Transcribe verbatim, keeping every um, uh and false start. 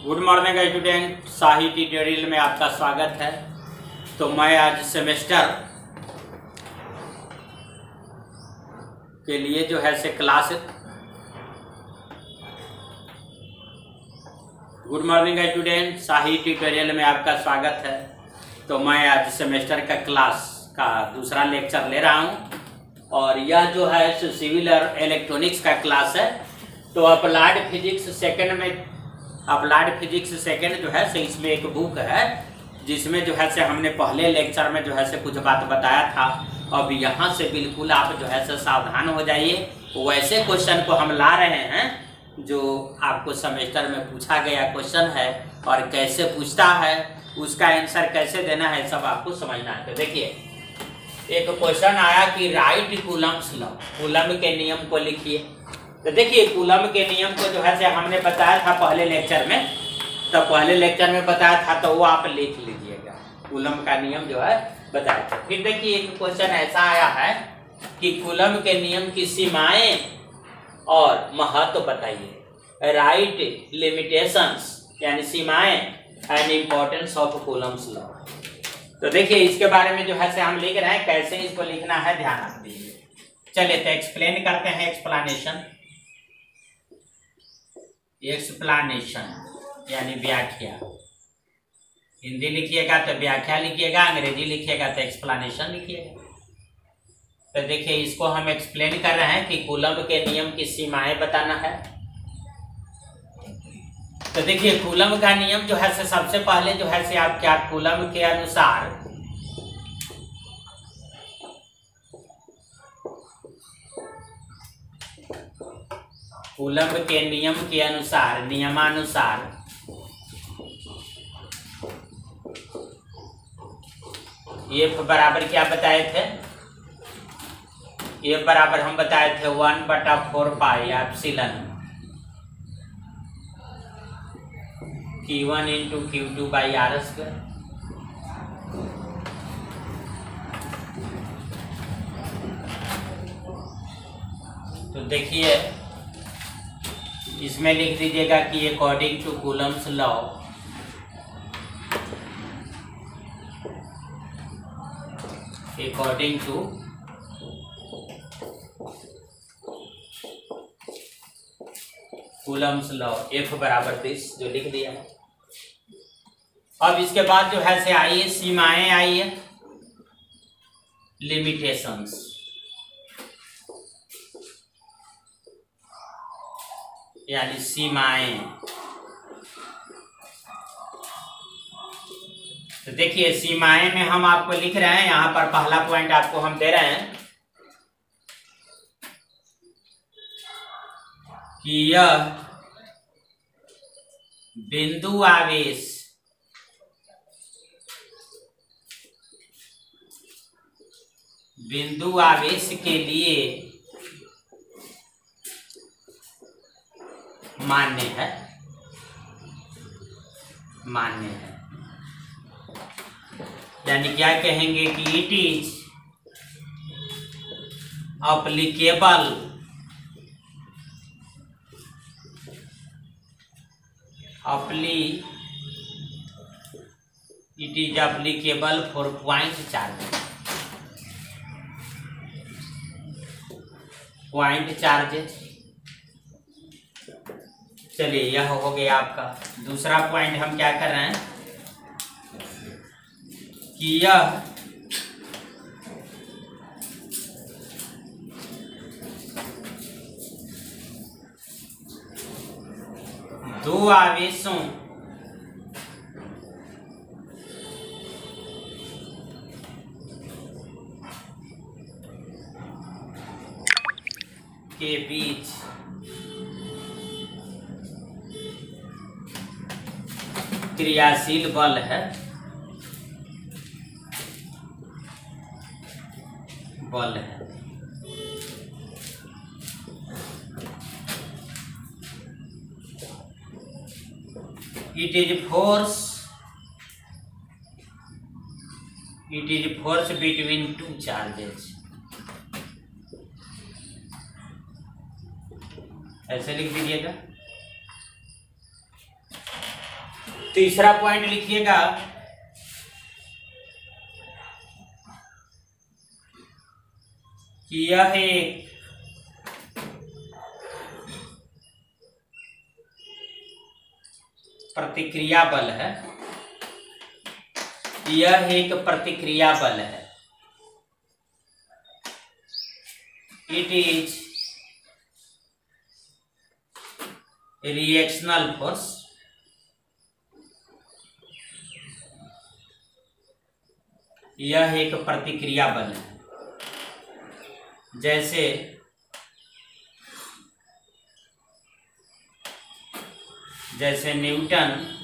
Good morning student, Shahi tutorial में आपका स्वागत है। तो मैं आज सेमेस्टर के लिए जो है से class good morning student, Shahi tutorial में आपका स्वागत है। तो मैं आज सेमेस्टर का क्लास का दूसरा लेक्चर ले रहा हूं और यह जो है सिविल और इलेक्ट्रॉनिक्स का क्लास है। तो अप्लाइड फिजिक्स सेकंड में अप्लाइड फिजिक्स सेकंड जो है से इसमें एक बुक है जिसमें जो है से हमने पहले लेक्चर में जो है से कुछ बात बताया था। अब यहाँ से बिल्कुल आप जो है से सावधान हो जाइए। वैसे क्वेश्चन को हम ला रहे हैं जो आपको सेमेस्टर में पूछा गया क्वेश्चन है और कैसे पूछता है, उसका आंसर कैसे देना है, सब आपको समझना है। तो देखिए, एक क्वेश्चन आया कि राइट कूलम्स लॉ, कूलम के नियम को लिखिए। तो देखिए, कूलम के नियम को जो है से हमने बताया था पहले लेक्चर में, तो पहले लेक्चर में बताया था तो वो आप लिख लीजिएगा। कूलम का नियम जो है बताया था। फिर देखिए, एक क्वेश्चन ऐसा आया है कि कूलम के नियम की सीमाएं और महत्व बताइए। राइट लिमिटेशंस यानी सीमाएं and importance of Coulomb's law. तो देखिए, इसके बारे में जो है से हम लिख रहे हैं, कैसे इसको लिखना है ध्यान रख दीजिए। चलिए तो एक्सप्लेन करते हैं। एक्सप्लेनेशन एक्सप्लेनेशन यानी व्याख्या। हिंदी लिखिएगा तो व्याख्या लिखिएगा, अंग्रेजी लिखिएगा तो एक्सप्लेनेशन लिखिएगा। तो देखिए, इसको हम एक्सप्लेन कर रहे हैं कि कूलम के नियम की सीमाएं बताना है। तो देखिए, कूलम का नियम जो है से सबसे पहले जो है से आप क्या, कूलम के अनुसार कूलम के नियम के अनुसार नियमानुसार एफ बराबर क्या बताए थे? एफ बराबर हम बताए थे वन बटा four pi epsilon q one into q two by r square. तो देखिए, इसमें लिख दीजिएगा कि according to Coulomb's law according to Coulomb's law F बराबर दिस, जो लिख दिया है। अब इसके बाद जो है से आइए सीमाएं, आइए लिमिटेशंस। यानी सीमाएं। तो देखिए, सीमाएं में हम आपको लिख रहे हैं, यहां पर पहला पॉइंट आपको हम दे रहे हैं कि यह बिंदु आवेश बिंदु आवेश के लिए मान्य है मान्य है यानी क्या कहेंगे कि it is applicable apply it is applicable for point charges point charges. चलिए, यह हो गया आपका दूसरा पॉइंट। हम क्या कर रहे हैं कि यह दो आवेशों के बीच क्रियाशील बल है बल है it is force it is force between two charges. ऐसे लिख दीजिएगा। तीसरा पॉइंट लिखिएगा, कि यह एक प्रतिक्रिया बल है, यह एक प्रतिक्रिया बल है। इट इज रिएक्शनल फोर्स, यह एक प्रतिक्रिया बल है। जैसे जैसे न्यूटन